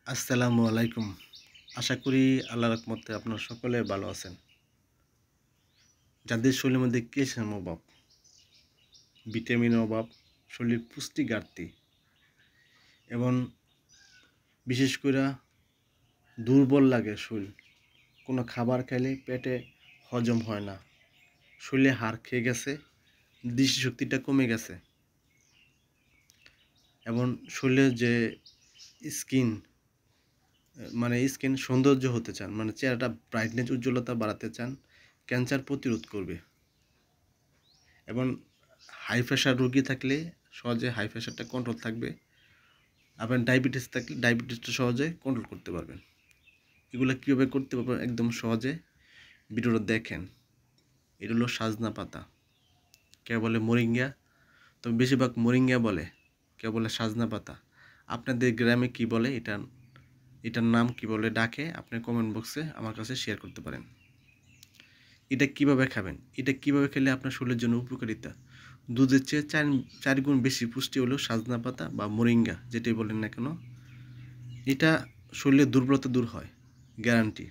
আসসালামু আলাইকুম। আশা করি আল্লাহর রহমতে আপনারা সকলে ভালো আছেন। যাদের শরীরের মধ্যে ক্যালসিয়াম অভাব, ভিটামিনের অভাব, শরীরের পুষ্টি ঘাটতি এবং বিশেষ কইরা দুর্বল লাগে শরীর। কোনো খাবার খাইলে পেটে হজম হয় না। শরীরে হাড় খেয়ে গেছে, দৃষ্টিশক্তিটা কমে গেছে এবং শরীরের যে স্কিন স্কিন সৌন্দর্য হতে চান, মানে চেহারাটা ব্রাইটনেস উজ্জ্বলতা বাড়াতে চান, ক্যান্সার প্রতিরোধ করবে এবং হাই প্রেশার রোগী থাকলে সহজে হাই প্রেশারটা কন্ট্রোল থাকবে। আপনার ডায়াবেটিস থাকলে ডায়াবেটিসটা সহজে কন্ট্রোল করতে পারবেন। এগুলো কীভাবে করতে পারবেন একদম সহজে ভিডিওটা দেখেন। এটা হলো সাজনা পাতা, কেউ বলে মোরিঙ্গা, তবে বেশিরভাগ মোরিঙ্গা বলে, কেউ বলে সাজনা পাতা। আপনাদের গ্রামে কি বলে, এটার নাম কি বলে ডাকে, আপনি কমেন্ট বক্সে আমার কাছে শেয়ার করতে পারেন। এটা কিভাবে খাবেন, এটা কিভাবে খেলে আপনার শরীরের জন্য উপকারিতা। দুধের চেয়ে চার গুণ বেশি পুষ্টি হলো সাজনা পাতা বা মোরিঙ্গা, যেটাই বলেন না কেন। এটা শরীরের দুর্বলতা দূর হয়, গ্যারান্টি।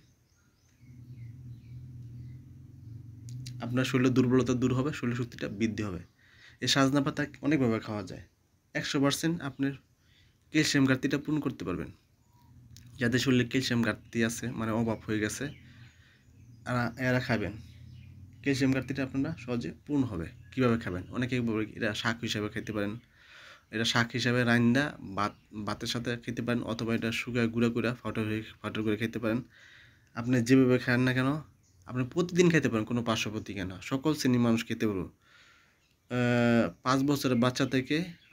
আপনার শরীরের দুর্বলতা দূর হবে, শরীর শক্তিটা বৃদ্ধি হবে। এই সাজনা পাতা অনেকভাবে খাওয়া যায়। 100% আপনার ক্যালসিয়াম ঘাটতিটা পূরণ করতে পারবেন। যাদের শরীরে ক্যালসিয়াম ঘাটতি আছে, মানে অভাব হয়ে গেছে, এরা খাবেন। ক্যালসিয়াম ঘাটতিটা আপনারা সহজে পূর্ণ হবে। কীভাবে খাবেন, অনেকেই বলে এটা শাক হিসাবে খেতে পারেন। এটা শাক হিসাবে রাইন্দা ভাতের সাথে খেতে পারেন, অথবা এটা শুকায় গুঁড়া করে ফাউডার করে খেতে পারেন। আপনি যেভাবে খান না কেন, আপনি প্রতিদিন খেতে পারেন, কোনো পার্শ্বপ্রতিক্রিয়া না। সকল শ্রেণীর মানুষ খেতে পারবো। 5 বছরের বাচ্চা থেকে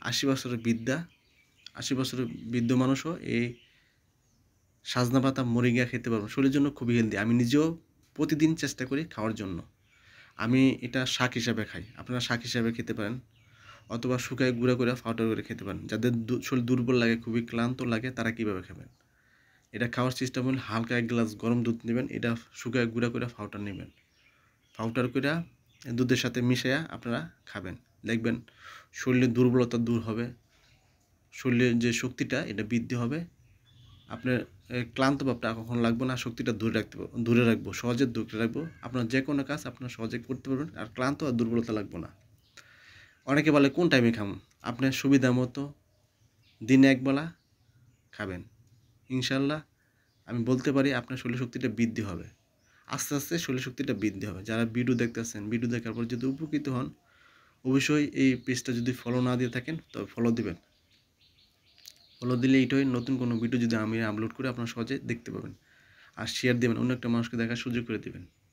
80 বছরের বৃদ্ধ মানুষও এই সাজনা পাতা মোরিঙ্গা খেতে পারবো। শরীরের জন্য খুবই হেলদি। আমি নিজেও প্রতিদিন চেষ্টা করি খাওয়ার জন্য। আমি এটা শাক হিসাবে খাই, আপনারা শাক হিসাবে খেতে পারেন, অথবা শুকায় গুঁড়া করে পাউডার করে খেতে পারেন। যাদের শরীর দুর্বল লাগে, খুবই ক্লান্ত লাগে, তারা কীভাবে খাবেন, এটা খাওয়ার সিস্টেম হল হালকা 1 গ্লাস গরম দুধ নেবেন, এটা শুকায় গুঁড়া করে পাউডার নেবেন, পাউডার করে দুধের সাথে মিশিয়ে আপনারা খাবেন। দেখবেন শরীরের দুর্বলতা দূর হবে, শরীরের যে শক্তিটা এটা বৃদ্ধি হবে। আপনার ক্লান্ত ভাবটা কখনো লাগবে না, শক্তিটা দূরে রাখবো, সহজে দূরে রাখবো। আপনার যে কোনো কাজ আপনার সহজে করতে পারবেন, আর ক্লান্ত আর দুর্বলতা লাগবে না। অনেকে বলে কোন টাইমে খাবো, আপনার সুবিধা মতো দিনে একবেলা খাবেন। ইনশাল্লাহ আমি বলতে পারি আপনার শরীর শক্তিটা বৃদ্ধি হবে, আস্তে আস্তে শরীর শক্তিটা বৃদ্ধি হবে। যারা ভিডিও দেখতেছেন, ভিডিও দেখার পর যদি উপকৃত হন, অবশ্যই এই পেজটা যদি ফলো না দিয়ে থাকেন তবে ফলো দিবেন। ফলো দিলে এইটাই নতুন কোনো ভিডিও যদি আমি আপলোড করে আপনারা সহজে দেখতে পাবেন। আর শেয়ার দেবেন, অন্য একটা মানুষকে দেখার সুযোগ করে দেবেন।